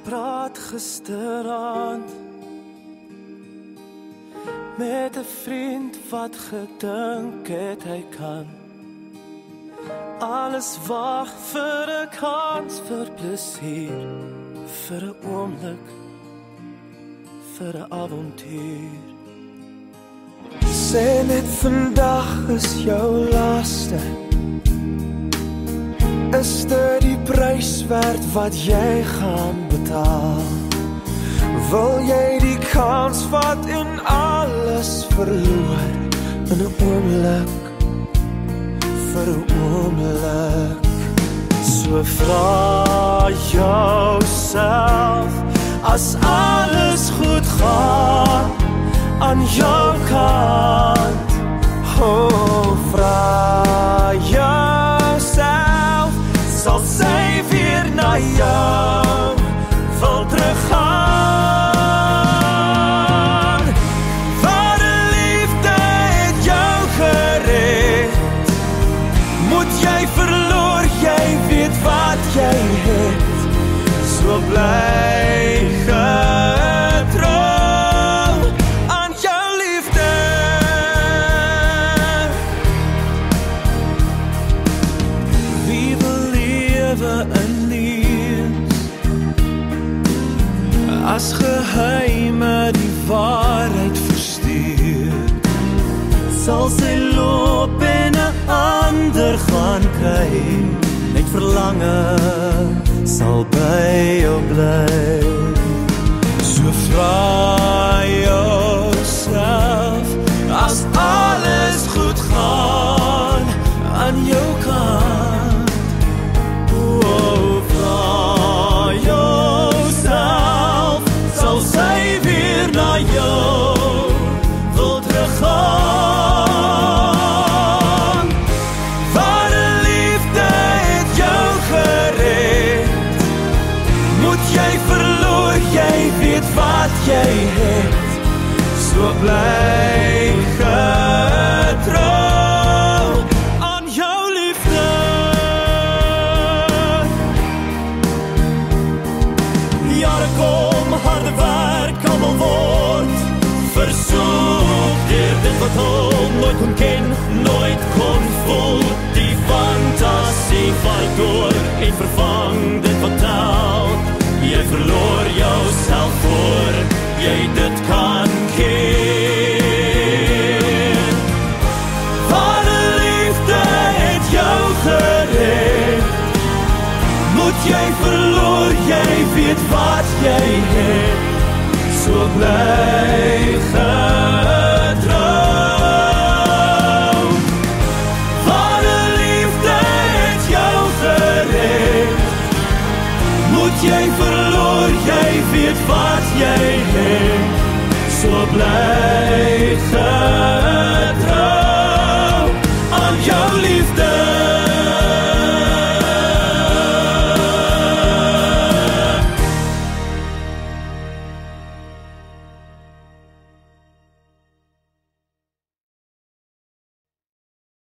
praat gisterand met 'n vriend wat gedink het hy kan alles wag vir 'n kans, vir plesier, vir 'n oomblik, vir 'n avontuur. Sê net vandag is jou laaste. Is dit die prys werd wat jy gaan betaal? Wil jy die kans vat en alles verloor in 'n oomblik, vir 'n oomblik? So vra jouself, as alles goed gaan aan jou kant, vra jouself, sal sy weer na jou wil teruggaan? Wat 'n liefde het jou gered, moet jy verloor, jy weet wat jy het, so bly getrou aan jou liefde. Wie wil lewe in leens, as geheime die waarheid verstuur? Sal sy loop en 'n ander gaan kry, net verlange sal by jou bly. So vra jouself, as alles goed gaan aan jou kant, vra jouself, sal sy weer na jou wil teruggaan? Wat 'n liefde het jou gered, moet jy verloor, jy weet wat jy het, so bly getrou aan jou liefde. Jare kom, harde werk, almal word versoek deur dit wat hom nooit kon ken, nooit kon voel. Die fantasie val door en vervang dit wat tel. Jy verloor jouself voor jy dit kan ken. Wat 'n liefde het jou gered, moet jy verloor, jy weet wat jy het, so bly getrou. Wat 'n liefde het jou gered, moet jy verloor, jy weet wat jy het, so bly